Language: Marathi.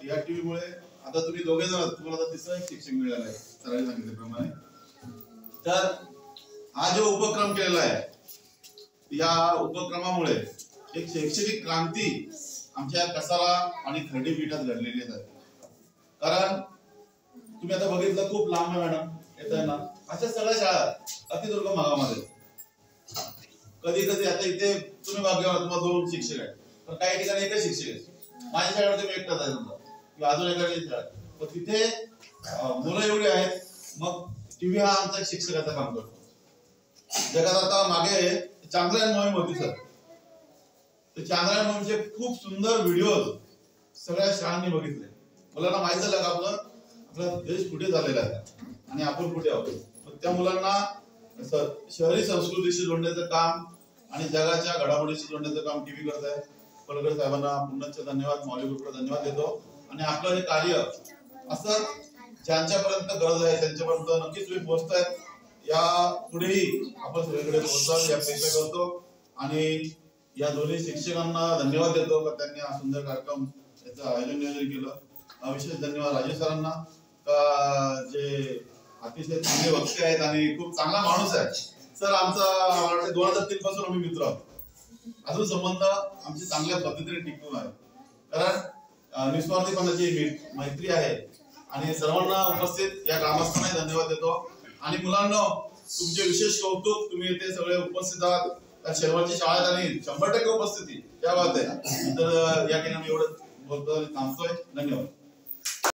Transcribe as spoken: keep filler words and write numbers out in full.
या टीव्हीमुळे आता तुम्ही दोघे जण तुम्हाला आता तिसरा एक शिक्षक मिळाला आहे सरांनी सांगितल्याप्रमाणे. तर हा जो उपक्रम केलेला आहे या उपक्रमामुळे एक शैक्षणिक क्रांती आमच्या कसारा आणि खर्डी पीठात घडलेली आहे. कारण तुम्ही आता बघितलं खूप लांब आहे मॅडम येत आहे ना, अशा सगळ्या शाळा अतिदुर्गम भागामध्ये. कधी कधी आता इथे तुम्ही भाग्यवान तुम्हाला दोन शिक्षक आहेत, पण काही ठिकाणी एकच शिक्षक आहेत. माझ्या शाळेमध्ये मी एकटाच आहे समजा किंवा अजून एखादी शाळा, पण तिथे मुलं एवढी आहेत. मग टीव्ही हा आमचा शिक्षकाचा काम करतो. जगात आता मागे चांद्रयान मोहीम होती सर, तर चांद्रयान मोहीमचे खूप सुंदर व्हिडिओ सगळ्या शाळांनी बघितले. मुलांना माहित झालं का आपलं आपला देश कुठे झालेला आहे आणि आपण कुठे आहोत. त्या मुलांना शहरी संस्कृतीशी जोडण्याचं काम आणि जगाच्या घडामोडीशी जोडण्याचं काम टीव्ही करत आहे. पलगर साहेबांना पुन्हा धन्यवाद, मौली ग्रुपला धन्यवाद देतो. आणि आपलं हे कार्य असं ज्यांच्यापर्यंत गरज आहे त्यांच्यापर्यंत नक्कीच तुम्ही पोहोचताय. या पुढेही आपण सगळीकडे पोहोचाल या अपेक्षा करतो. आणि या दोन्ही शिक्षकांना धन्यवाद देतो का त्यांनी हा सुंदर कार्यक्रम याचं आयोजन नियोजन केलं. विशेष धन्यवाद राजेश सरांना का जे अतिशय चांगले वक्ते आहेत आणि खूप चांगला माणूस आहे. सर आमचा दोन हजार तीन पासून आम्ही मित्र आहोत. अजून संबंध आमचे चांगल्या पद्धतीने टिकून आहे. कारण निस्वार्थीपणाची मैत्री आहे. आणि सर्वांना उपस्थित या ग्रामस्थांना धन्यवाद देतो. आणि मुलांना तुमचे विशेष कौतुक, तुम्ही इथे सगळे उपस्थित आहात. शेरवळची शाळेत आणि शंभर टक्के उपस्थिती त्या बात आहे. तर या ठिकाणी एवढं बोलतो थांबतोय. धन्यवाद.